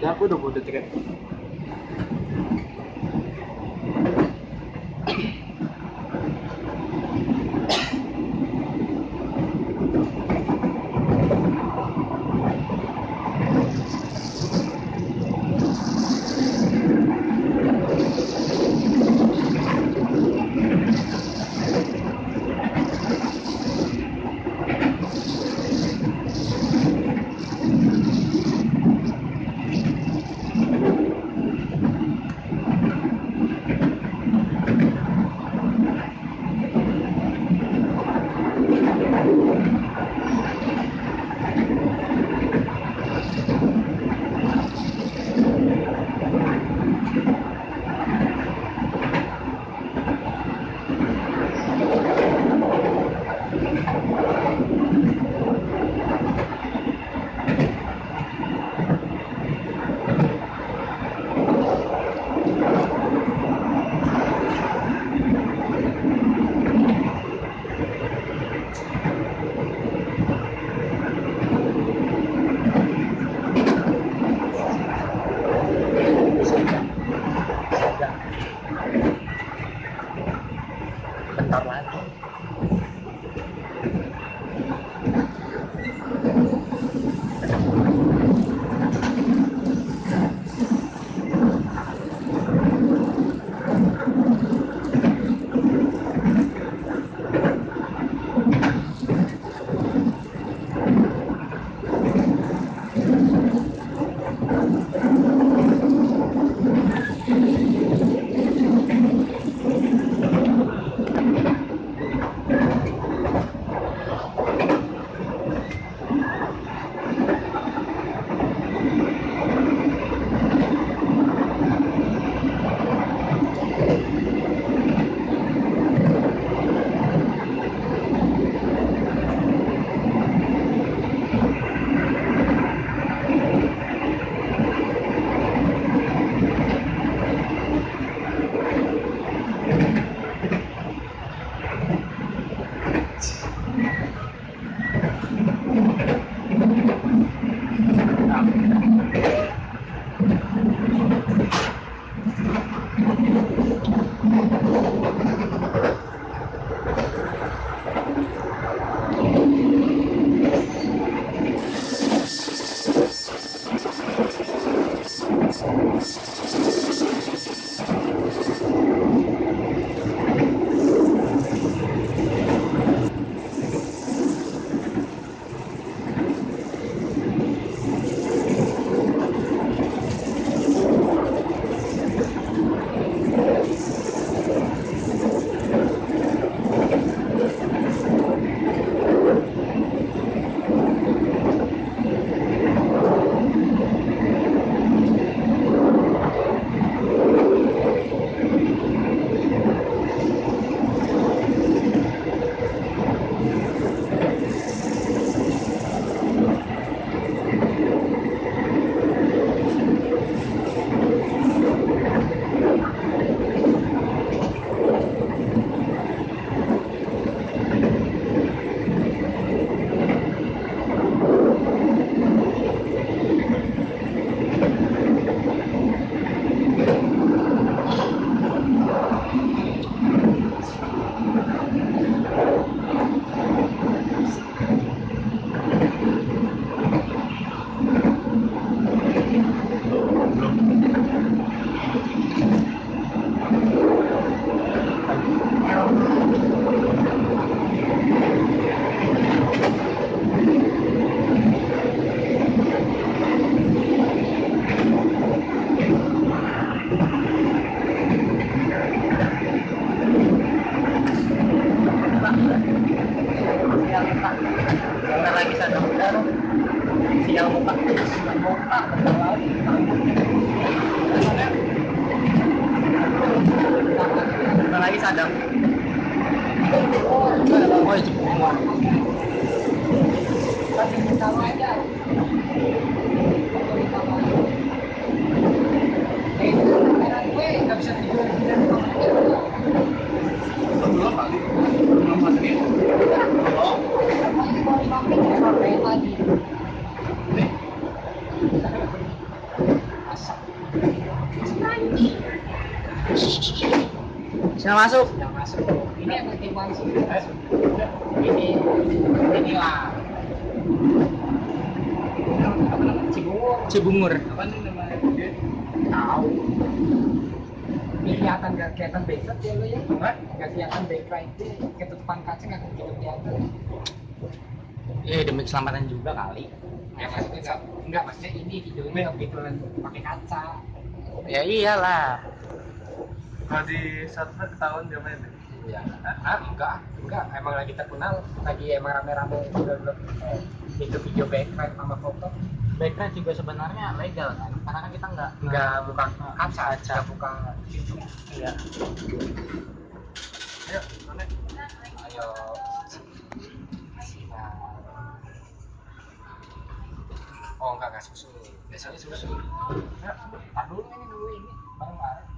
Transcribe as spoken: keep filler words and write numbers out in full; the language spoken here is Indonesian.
Ya aku dua puluh detik ya. Bentar lagi. Lagi sadar. Oh, itu semua. Tapi sama aja. Eh, gue nggak bisa tidur di dalam kamar. Belum kali. Belum masih. Belum. Ini mau dipakai sampai lagi. Silakan masuk. Yang masuk. Ini yang ketimbang sini. Ini inilah. Cibungur. Cibungur. Apa nih namanya? Tahu. Ini kelihatan nggak kelihatan backlight ya lo ya? Enggak. Nggak kelihatan backlight itu ketutupan kaca nggak begitu kelihatan. Eh demi keselamatan juga kali. Ya maksudnya nggak nggak maksudnya ini videonya nggak begitu pakai kaca. Ya iyalah. Kalau di satu ketahuan dia main deh. Iya. Ah enggak enggak emang lagi terkenal lagi emang rame-rame udah udah itu video backlight sama foto. Backlight juga sebenarnya legal kan? Karena kan kita nggak Nggak buka kaca kaca. nggak buka pintu. Iya. Ayo, mana? Ayo. Oh enggak enggak susu. Biasanya susu. Ya, tar dulu ini dulu ini bareng bareng.